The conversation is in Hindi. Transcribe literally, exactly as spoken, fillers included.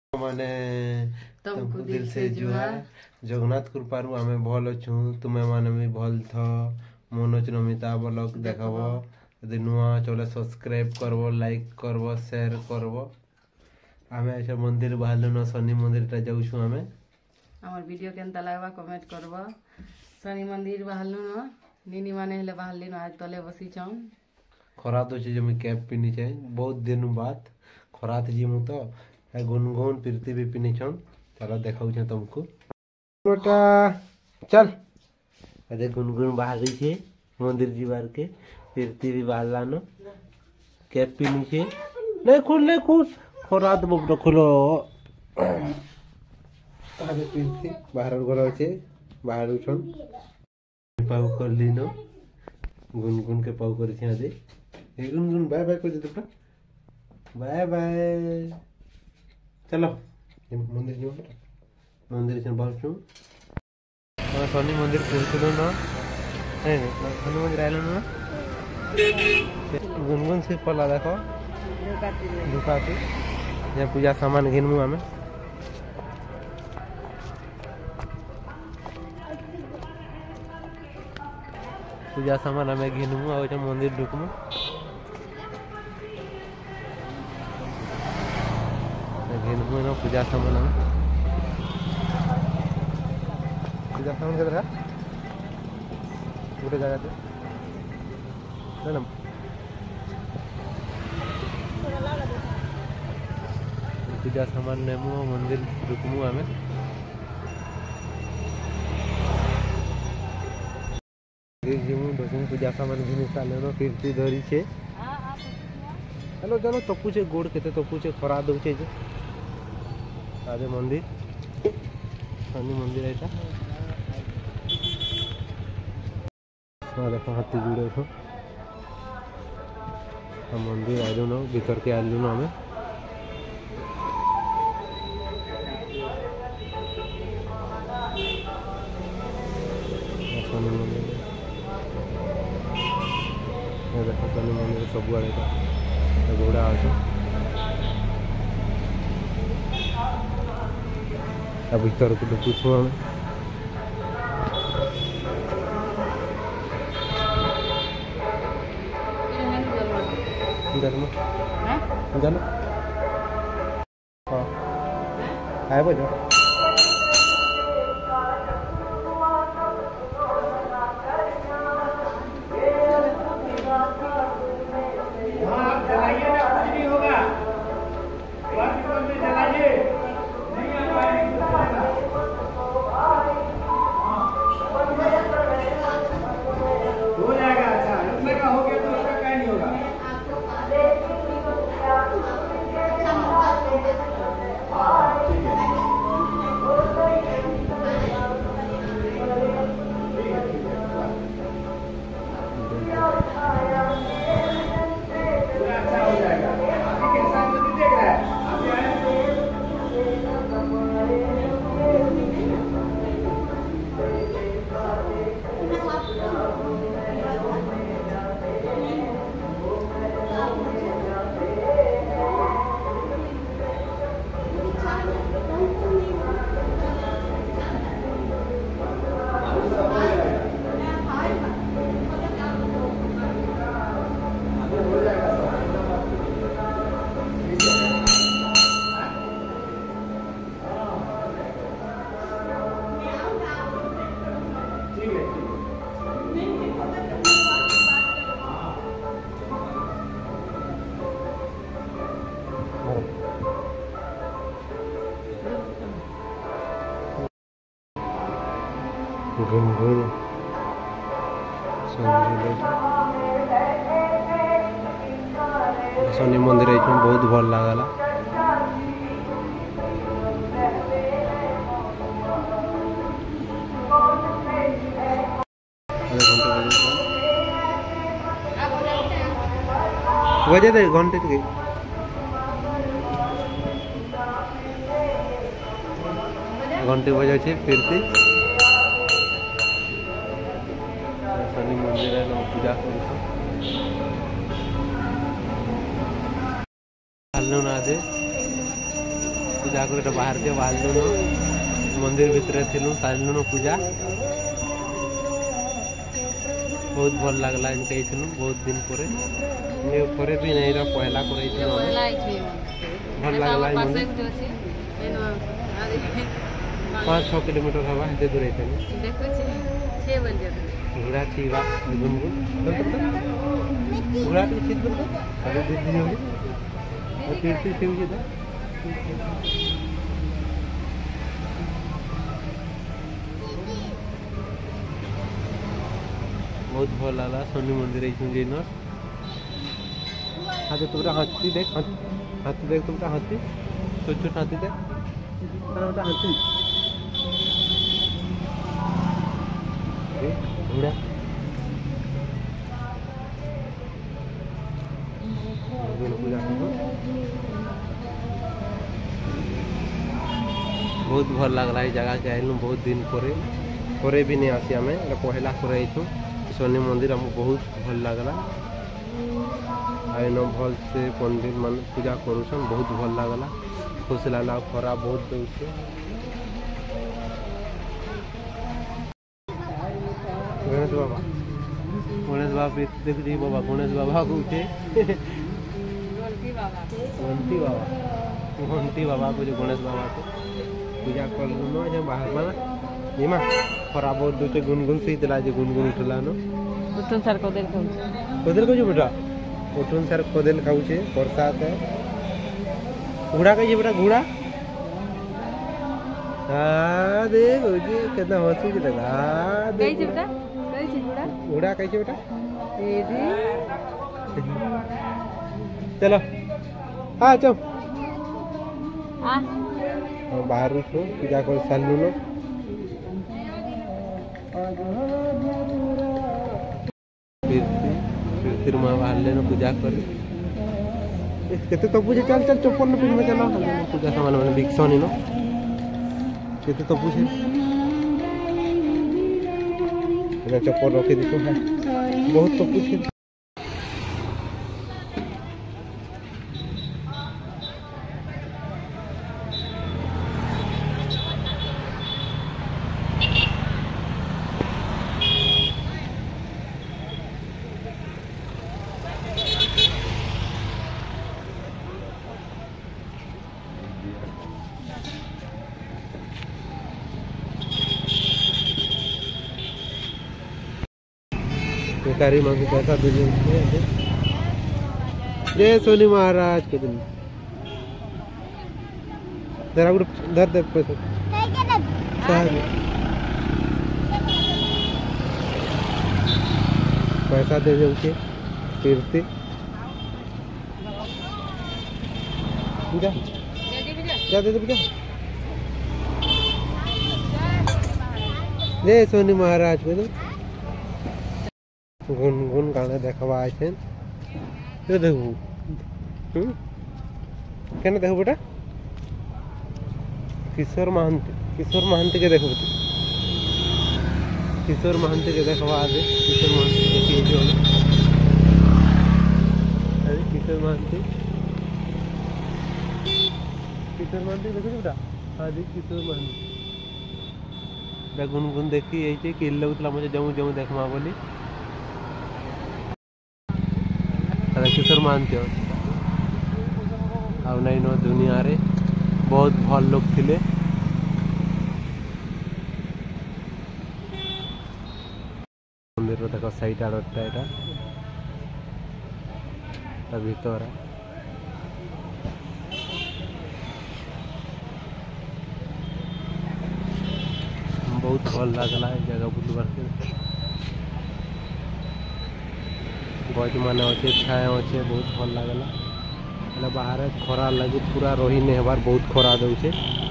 माने तुमको दिल से जुहार। जगन्नाथ कृपारू आमे भल अछु, तुमे माने भी भल थ। मनोज नमिता ब्लॉग देखब, यदि नुआ चले सब्सक्राइब करब, लाइक करब, शेयर करब। आमे ऐसे मंदिर बाहर न शनि मंदिर ता जाउछु। आमे हमर वीडियो केनता लागबा कमेंट करब। शनि मंदिर बाहर न निनी माने हेले बाहर लिन आज तले बसी छम। खरा तो जे मैं कैप पिनी छै बहुत दिन बाद खरा जी मु तो गुनगुन प्रीति भी पिनी छम। चलो देखाऊ छ तुमको बेटा। चल अरे गुनगुन बाहर छे मंदिर जीवार के, प्रीति भी बाहर लानो कैप पिनी छे। नहीं खुल नहीं खुल खरा तो बब खोलो। अरे प्रीति बाहर घर अच्छे बाहर छन पाऊ कर लीनो। गुनगुन के पाऊ कर छे। आदे गुनगुन बाय बाय कर दे बेटा, बाय बाय। चलो मंदिर जो मंदिर से बाहर छु। शनि मंदिर खुलছিল না, नहीं नहीं शनि मंदिर आइलो ना। गुनगुन से पला देखो दुकाती ये पूजा सामान घिनमु हमें। पूजा सामान हमें घिनमु और मंदिर ढुकमु। घिनमु ना पूजा सामान हमें। पूजा सामान के रहा पूरे जगह पे ना पूजा सामान नेमु मंदिर ढुकमु हमें। पूजा सामान घिनी साले कीर्ति धरी छे। हेलो चलो तपु छे गोड़ केते तपु छे खरा दउ छे। आजे मंदिर शनि मंदिर ऐसा देखो हाथी जुड़े छो मंदिर आइलु न भीतर के आइलु न हमें। शनि मंदिर देखो शनि मंदिर सब आड़े घोड़ा अच्छे। भीतर को पूछू हमें जानो जानो हाँ आए बजो गुनगुन शनि मंदिर बहुत भल लगला। बजे दे घंटे के घंटे बजे फिरती शनि मंदिर पूजा कर दे पूजा कर बाहर के बाहर मंदिर भितर थिलु सारिलु पूजा बहुत भल लगला इनके बहुत दिन पर थोड़े भी नहीं रहा पहला कर भल लगला पाँच छः किलोमीटर हवा हेते दूर घोड़ा छीवा गुनगुन घोड़ा छीत बोलते अरे दीदी हो और कीर्ति से हुई था बहुत भल लगा शनि मंदिर दिन हाथी तुमरा हाथी देख हाथी देख तुमरा हाथी छोट छोट हाथी देख हाथी घोड़ा पूजा बहुत भल लगला जगह के आइलु बहुत दिन पर पर भी नहीं आसी आम पहला कर शनि मंदिर हमको बहुत भल लगला आइन भल से पंडित मान पूजा करुसन बहुत भल लगला खुश लगला खरा बहुत दौचे गणेश बाबा गणेश बाबा देख जी बाबा गणेश बाबा कौचे घंटी बाबा घंटी बाबा को जो गणेश बाबा को पूजा कर बाहर माना ये माँ खरा बहुत दूचे गुनगुन से दिला जो गुनगुन उठला नो उठन सर कोदेल खाऊचे कोदेल को जो बेटा उठन सर कोदेल खाऊचे प्रसाद है घोड़ा कहिए बेटा घोड़ा हाँ देख जी कितना हंसी की लगा कहीं से बेटा कहीं से घोड़ा घोड़ा कहिए बेटा दीदी चलो हाँ चलो आ बाहर उठो पूजा कर सालू लो फिर माँ बाहर लेना पूजा कर केते तो पूछे चल चल चप्पल न पिन में चला पूजा सामान मैंने बिकसनी न केते तो पूछे चप्पल रखे दी तो बहुत तो पूछे भिखारी माँ को पैसा दीजिए जय सोनी महाराज के दिन जरा धर दे पैसा पैसा दे दे कीर्ति पूजा क्या दे दे पूजा जय सोनी महाराज को गुनगुन गाना देखवा आए देखू क्या देखो बेटा किशोर महांती किशोर महांती के देखो किशोर महांती के देखवा दे किशोर महांती देखिए जो अरे किशोर महांती किशोर महांती देखो बेटा हाँ देख किशोर महांती गुनगुन देखी यही कि लगुला मुझे जमू जमू देखमा बोली किशोर महांती आउ नहीं नो दुनिया रे बहुत भल लोग थिले मंदिर देख सईटा आड़टा यहाँ भीतर बहुत भल लगला जगह बुलवार के गज मान अच्छे छाया अच्छे बहुत भल लगला बाहर खरा लगे पूरा रही नहीं हबार बहुत खरा दौचे।